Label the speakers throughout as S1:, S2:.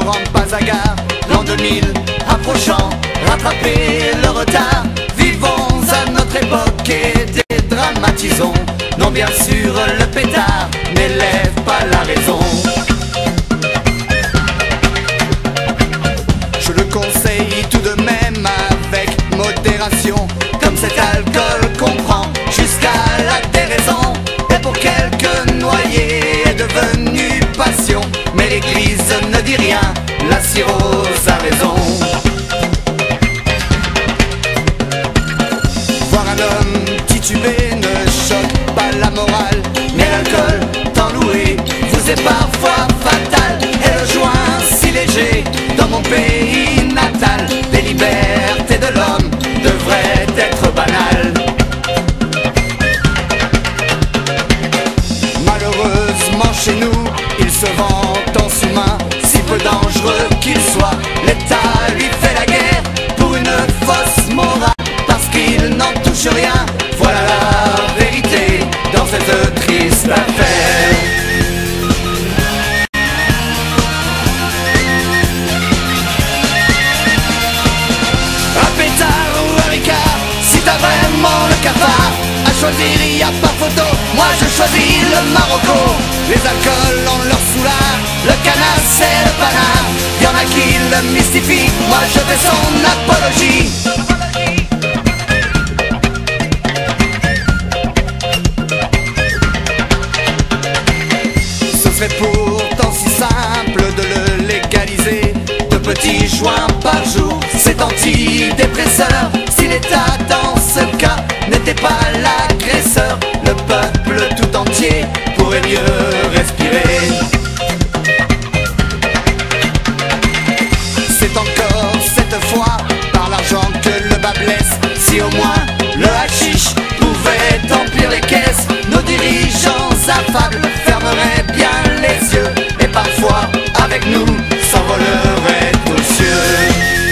S1: rendre pas à gare. L'an 2000 approchant, rattraper le retard. Vivons à notre époque et dédramatisons. Non, bien sûr, le pétard n'élève pas la raison. Je le conseille tout de même avec modération, comme cet alcool qu'on prend jusqu'à la déraison. Et pour quelques noyés est devenu passion, mais l'église ne dit rien, la cirrhose a raison. Voir un homme titubé ne choque pas la morale, mais l'alcool, tant loué, vous est parfois fatal. Et le joint si léger dans mon pays natal, les libertés de l'homme devraient être banales. Malheureusement chez nous, il se vend en sous-main, si peu dangereux qu'il soit. L'État lui fait la guerre pour une fausse morale, parce qu'il n'en touche rien. Voilà la vérité dans cette triste affaire. Un pétard ou un ricard, si t'as vraiment le cafard, à choisir y a pas photo, moi je choisis le Marocco. Les alcools ont leur soulard, le canard c'est le panard. Y'en a qui le mystifient, moi je fais son apologie. Ce serait pourtant si simple de le légaliser. De petits joints par jour, c'est antidépresseur. Si l'État dans ce cas n'était pas l'agresseur, le peuple tout entier pourrait mieux respirer. C'est encore cette fois par l'argent que le bas blesse. Si au moins le hashish pouvait emplir les caisses, nos dirigeants affables fermeraient bien les yeux, et parfois avec nous s'envoleraient aux cieux.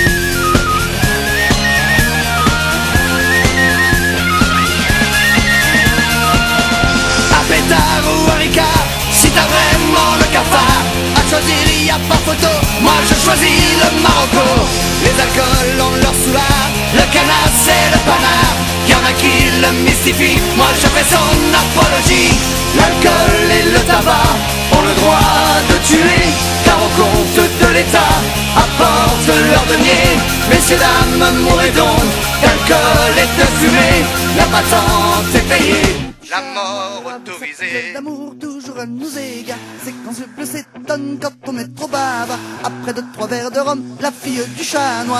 S1: Un pétard ou un ricard, si t'as vraiment le cafard, à choisir y a pas photo, moi je choisis le Marocco. Les alcools ont leur soulard, le canard c'est le panard. Y'en a qui le mystifient, moi je fais son apologie. L'alcool et le tabac ont le droit de tuer, car au compte de l'État apportent leur denier. Messieurs, dames, mourrez donc d'alcool et de fumée, la patente est payée, la mort autorisée.
S2: L'amour toujours à nous égare, c'est quand ce bleu s'étonne quand on est trop bavard. Après 2-3 verres de rhum, la fille du chat noir.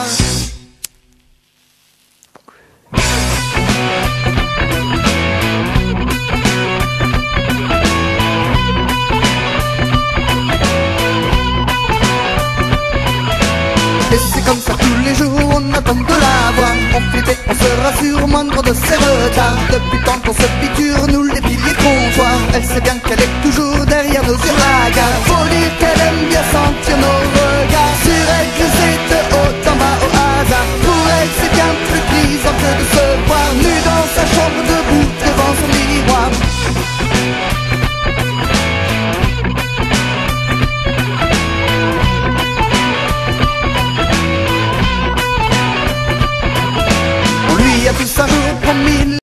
S2: Et c'est comme ça tous les jours, on attend de la voir. On flippait, on se rassure, moindre de ses retards. Depuis tant qu'on se piqûre, nous les piliers comptoirs. Elle sait bien qu'elle est toujours derrière nous sur la gare. Faut dire qu'elle aime bien sentir nos regards. Sur elle que c'est de haut en bas au hasard. Pour elle c'est bien plus grisant que de se voir nu dans sa chambre debout devant son miroir. On lui a tous un jour promis